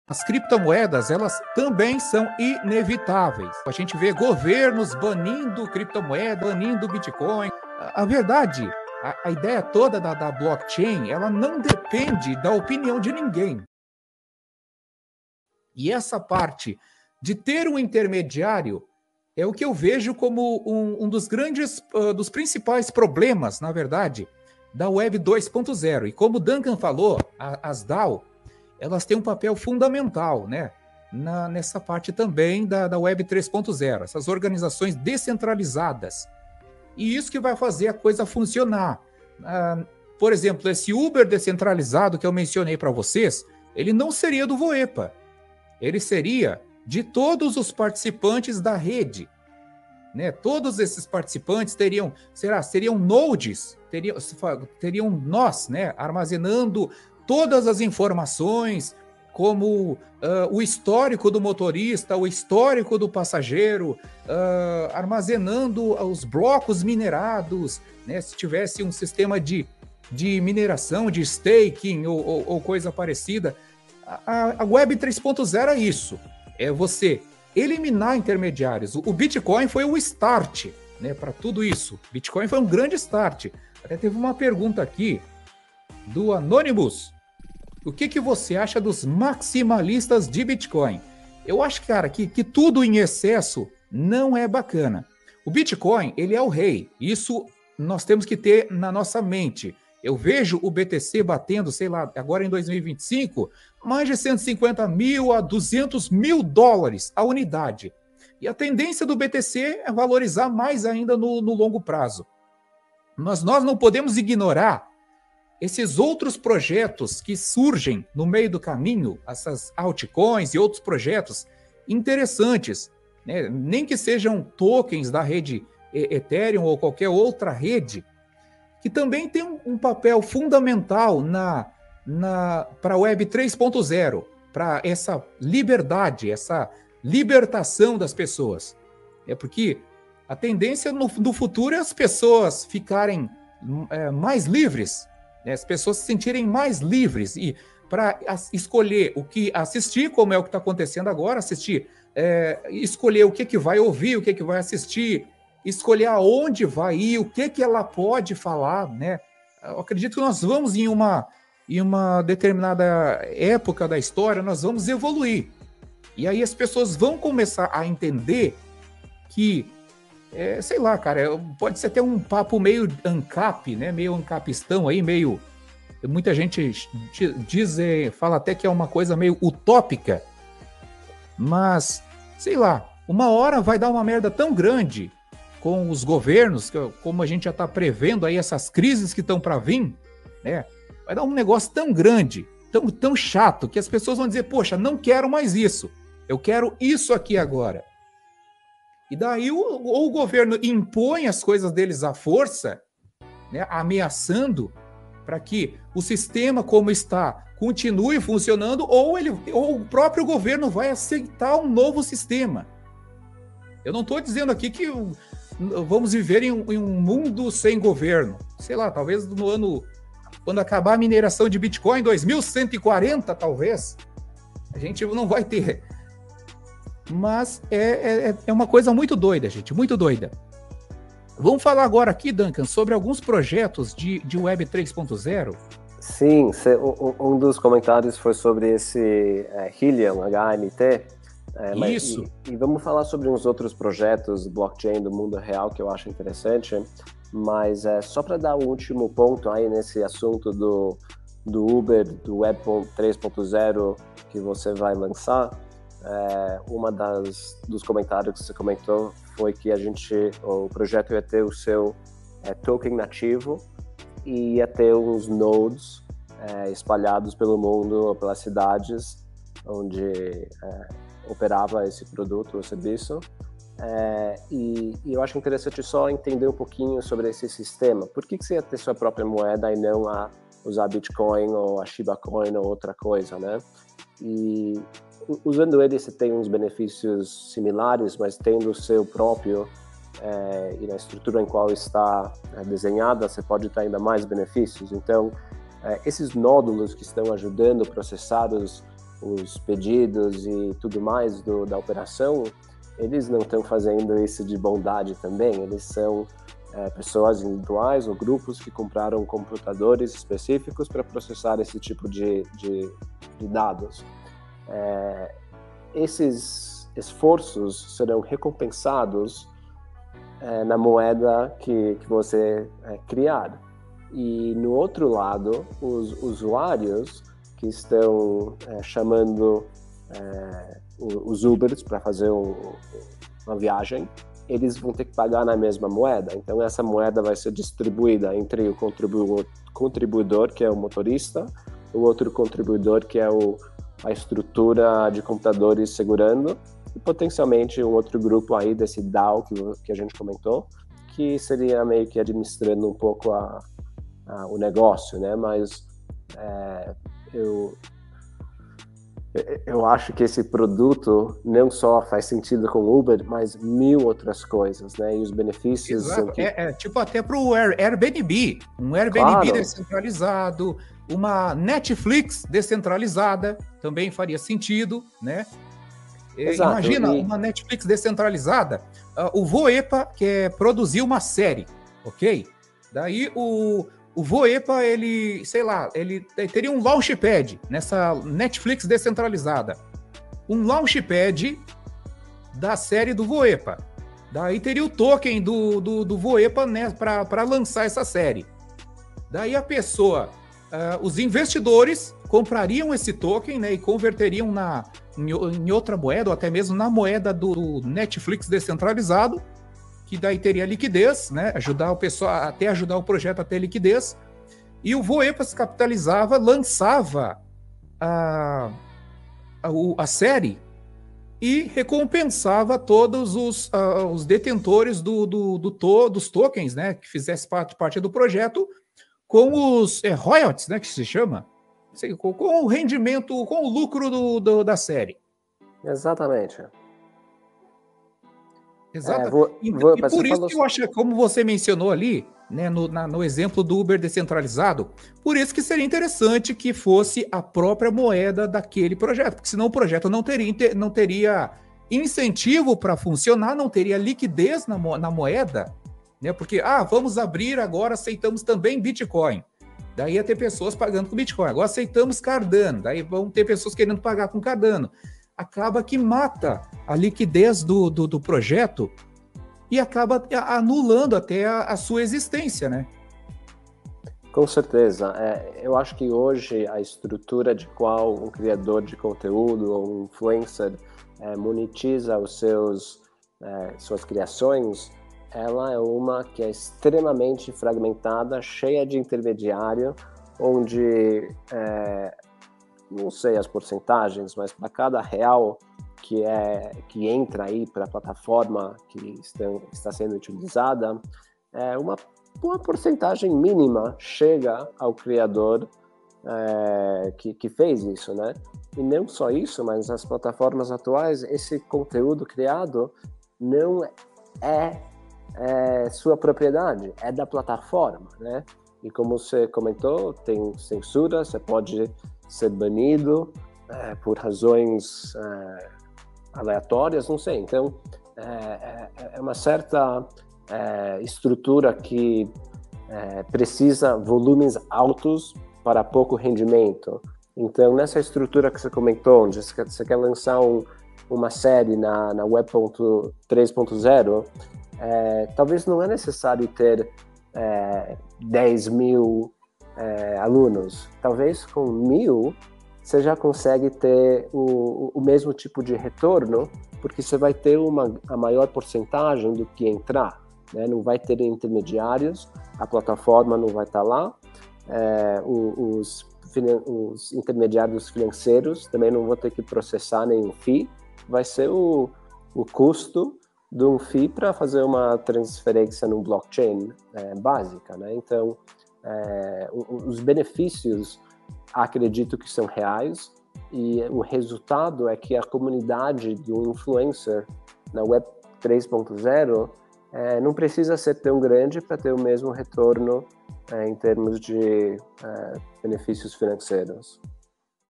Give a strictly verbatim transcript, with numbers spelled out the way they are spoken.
As criptomoedas, elas também são inevitáveis. A gente vê governos banindo criptomoeda, banindo Bitcoin. A, a verdade, a, a ideia toda da, da blockchain, ela não depende da opinião de ninguém. E essa parte de ter um intermediário é o que eu vejo como um, um dos grandes, uh, dos principais problemas, na verdade, da Web dois ponto zero. E como o Duncan falou, a, as D A O, elas têm um papel fundamental, né, na, nessa parte também da, da Web três ponto zero, essas organizações descentralizadas. E isso que vai fazer a coisa funcionar. Ah, por exemplo, esse Uber descentralizado que eu mencionei para vocês, ele não seria do Voepa, ele seria de todos os participantes da rede. Né? Todos esses participantes teriam, será, seriam nodes, teriam, teriam nós, né, armazenando todas as informações, como uh, o histórico do motorista, o histórico do passageiro, uh, armazenando os blocos minerados, né, se tivesse um sistema de, de mineração, de staking ou, ou, ou coisa parecida. A, a Web três ponto zero é isso, é você eliminar intermediários. O Bitcoin foi o start, né, para tudo isso. Bitcoin foi um grande start. Até teve uma pergunta aqui do Anonymous. O que, que você acha dos maximalistas de Bitcoin? Eu acho, cara, que, que tudo em excesso não é bacana. O Bitcoin, ele é o rei. Isso nós temos que ter na nossa mente. Eu vejo o B T C batendo, sei lá, agora em dois mil e vinte e cinco, mais de cento e cinquenta mil a duzentos mil dólares a unidade. E a tendência do B T C é valorizar mais ainda no, no longo prazo. Mas nós não podemos ignorar esses outros projetos que surgem no meio do caminho, essas altcoins e outros projetos interessantes, né? Nem que sejam tokens da rede Ethereum ou qualquer outra rede, que também tem um, um papel fundamental na, na, para a Web três ponto zero, para essa liberdade, essa libertação das pessoas. É porque a tendência no, no futuro é as pessoas ficarem é, mais livres, né? As pessoas se sentirem mais livres e para escolher o que assistir, como é o que está acontecendo agora, assistir, é, escolher o que, que vai ouvir, o que, que vai assistir, escolher aonde vai ir, o que, que ela pode falar, né? Eu acredito que nós vamos em uma, em uma determinada época da história, nós vamos evoluir. E aí as pessoas vão começar a entender que, é, sei lá, cara, pode ser até um papo meio ANCAP, né? Meio ancapistão aí, meio... Muita gente diz, fala até que é uma coisa meio utópica, mas, sei lá, uma hora vai dar uma merda tão grande com os governos, como a gente já está prevendo aí essas crises que estão para vir, né? Vai dar um negócio tão grande, tão, tão chato, que as pessoas vão dizer, poxa, não quero mais isso, eu quero isso aqui agora. E daí ou, ou o governo impõe as coisas deles à força, né, ameaçando para que o sistema como está continue funcionando, ou, ele, ou o próprio governo vai aceitar um novo sistema. Eu não estou dizendo aqui que vamos viver em um, em um mundo sem governo. Sei lá, talvez no ano, quando acabar a mineração de Bitcoin, dois mil cento e quarenta, talvez, a gente não vai ter. Mas é, é, é uma coisa muito doida, gente, muito doida. Vamos falar agora aqui, Duncan, sobre alguns projetos de, de Web três ponto zero. Sim, um dos comentários foi sobre esse é, Helium, H M T. É, mas, Isso. E, e vamos falar sobre uns outros projetos blockchain do mundo real que eu acho interessante, mas é, só para dar o último ponto aí nesse assunto do, do Uber, do Web três ponto zero que você vai lançar, é, uma das dos comentários que você comentou foi que a gente, o projeto ia ter o seu é, token nativo e ia ter uns nodes é, espalhados pelo mundo, pelas cidades onde é, operava esse produto ou serviço. É, e, e eu acho interessante só entender um pouquinho sobre esse sistema. Por que, que você ia ter sua própria moeda e não a usar Bitcoin ou a Shiba Coin ou outra coisa, né? E usando ele você tem uns benefícios similares, mas tendo o seu próprio é, e na estrutura em qual está é, desenhada, você pode ter ainda mais benefícios. Então, é, esses nódulos que estão ajudando a processar os, os pedidos e tudo mais do, da operação, eles não estão fazendo isso de bondade também, eles são é, pessoas individuais ou grupos que compraram computadores específicos para processar esse tipo de, de, de dados. É, esses esforços serão recompensados é, na moeda que, que você é, criar. E no outro lado, os usuários que estão é, chamando é, os Ubers para fazer um, uma viagem, eles vão ter que pagar na mesma moeda. Então essa moeda vai ser distribuída entre o contribu- contribuidor, que é o motorista, o outro contribuidor, que é o, a estrutura de computadores segurando, e potencialmente um outro grupo aí desse D A O que, que a gente comentou, que seria meio que administrando um pouco a, a, o negócio, né? Mas é, eu, eu acho que esse produto não só faz sentido com o Uber, mas mil outras coisas, né? E os benefícios... Exato. São que... é, é tipo até para o Air, Airbnb, um Airbnb claro. descentralizado, uma Netflix descentralizada, também faria sentido, né? Exato. Imagina e... uma Netflix descentralizada, uh, o Voepa quer produzir uma série, ok? Daí o, o Voepa, ele, sei lá, ele teria um launchpad nessa Netflix descentralizada. Um launchpad da série do Voepa. Daí teria o token do, do, do Voepa, né, para lançar essa série. Daí a pessoa, uh, os investidores comprariam esse token, né, e converteriam na, em, em outra moeda, ou até mesmo na moeda do Netflix descentralizado, que daí teria liquidez, né, ajudar o pessoal, até ajudar o projeto a ter liquidez, e o Voepa se capitalizava, lançava a, a, a série e recompensava todos os, uh, os detentores do, do, do to, dos tokens, né, que fizesse parte, parte do projeto, com os é, royalties, né, que se chama, com, com o rendimento, com o lucro do, do, da série. Exatamente. Exato. É, vou, e, vou, e por isso que eu acho, como você mencionou ali, né, no, na, no exemplo do Uber descentralizado, por isso que seria interessante que fosse a própria moeda daquele projeto, porque senão o projeto não teria, não teria incentivo para funcionar, não teria liquidez na, na moeda, né? Porque, ah, vamos abrir agora, aceitamos também Bitcoin. Daí ia ter pessoas pagando com Bitcoin. Agora aceitamos Cardano, daí vão ter pessoas querendo pagar com Cardano. Acaba que mata a liquidez do, do, do projeto e acaba anulando até a, a sua existência, né? Com certeza. É, eu acho que hoje a estrutura de qual um criador de conteúdo ou um influencer é, monetiza os seus, é, suas criações, ela é uma que é extremamente fragmentada, cheia de intermediário, onde... É, não sei as porcentagens, mas para cada real que, é, que entra aí para a plataforma que estão, está sendo utilizada, é uma, uma porcentagem mínima chega ao criador é, que, que fez isso, né? E não só isso, mas nas plataformas atuais, esse conteúdo criado não é, é sua propriedade, é da plataforma, né? E como você comentou, tem censura, você pode ser banido é, por razões é, aleatórias, não sei. Então, é, é uma certa é, estrutura que é, precisa volumes altos para pouco rendimento. Então, nessa estrutura que você comentou, onde você quer, você quer lançar um, uma série na, na Web três ponto zero, é, talvez não é necessário ter é, dez mil É, alunos. Talvez com mil você já consegue ter o, o mesmo tipo de retorno, porque você vai ter uma, a maior porcentagem do que entrar, né? Não vai ter intermediários, a plataforma não vai estar lá, é, os, os intermediários financeiros também não vão ter que processar nenhum F I I, vai ser o, o custo de um F I I para fazer uma transferência no blockchain é, básica, né? Então, É, os benefícios acredito que são reais e o resultado é que a comunidade do influencer na Web três ponto zero é, não precisa ser tão grande para ter o mesmo retorno é, em termos de é, benefícios financeiros.